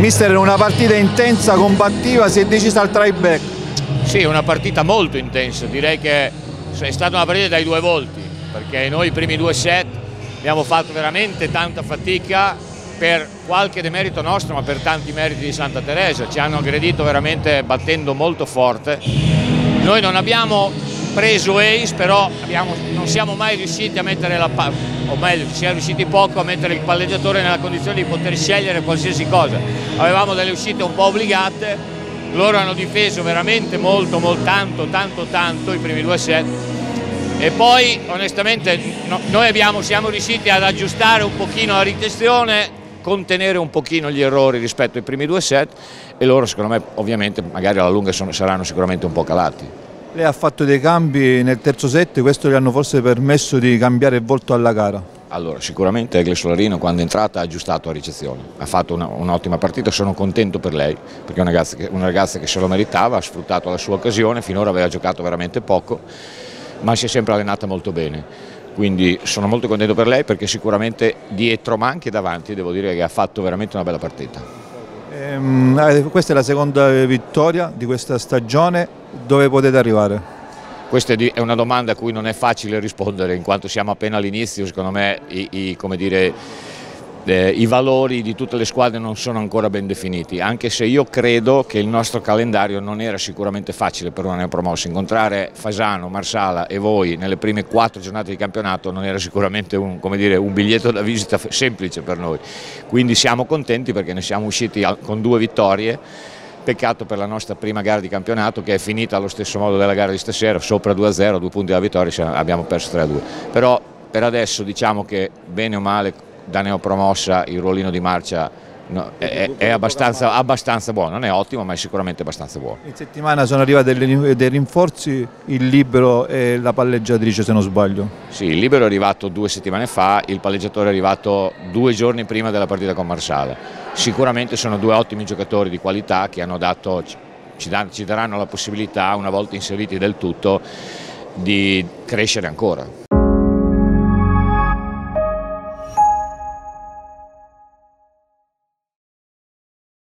Mister, in una partita intensa, combattiva, si è decisa al try-back. Sì, una partita molto intensa, direi che è stata una partita dai due volti, perché noi i primi due set abbiamo fatto veramente tanta fatica per qualche demerito nostro, ma per tanti meriti di Santa Teresa. Ci hanno aggredito veramente battendo molto forte. Noi non abbiamo preso ace, però non siamo mai riusciti a mettere o meglio, siamo riusciti poco a mettere il palleggiatore nella condizione di poter scegliere qualsiasi cosa. Avevamo delle uscite un po' obbligate, loro hanno difeso veramente molto, tanto i primi due set, e poi onestamente noi siamo riusciti ad aggiustare un pochino la ricreazione, contenere un pochino gli errori rispetto ai primi due set, e loro secondo me ovviamente magari alla lunga saranno sicuramente un po' calati. Lei ha fatto dei cambi nel terzo set, questo gli hanno forse permesso di cambiare il volto alla gara? Allora, sicuramente Egle Solarino quando è entrata ha aggiustato la ricezione, ha fatto un'ottima partita, sono contento per lei, perché è una ragazza che se lo meritava, ha sfruttato la sua occasione, finora aveva giocato veramente poco, ma si è sempre allenata molto bene, quindi sono molto contento per lei, perché sicuramente dietro ma anche davanti devo dire che ha fatto veramente una bella partita. Questa è la seconda vittoria di questa stagione, dove potete arrivare? Questa è una domanda a cui non è facile rispondere, in quanto siamo appena all'inizio. Secondo me i valori di tutte le squadre non sono ancora ben definiti, anche se io credo che il nostro calendario non era sicuramente facile per una neopromossa. Incontrare Fasano, Marsala e voi nelle prime 4 giornate di campionato non era sicuramente un biglietto da visita semplice per noi, quindi siamo contenti perché ne siamo usciti con 2 vittorie. Peccato per la nostra prima gara di campionato, che è finita allo stesso modo della gara di stasera, sopra 2-0, 2 punti alla vittoria, abbiamo perso 3-2. Però per adesso diciamo che bene o male da neopromossa il ruolino di marcia è abbastanza buono, non è ottimo ma è sicuramente abbastanza buono. In settimana sono arrivati dei rinforzi, il libero e la palleggiatrice se non sbaglio. Sì, il libero è arrivato 2 settimane fa, il palleggiatore è arrivato 2 giorni prima della partita con Marsala. Sicuramente sono 2 ottimi giocatori di qualità che hanno ci daranno la possibilità, una volta inseriti del tutto, di crescere ancora.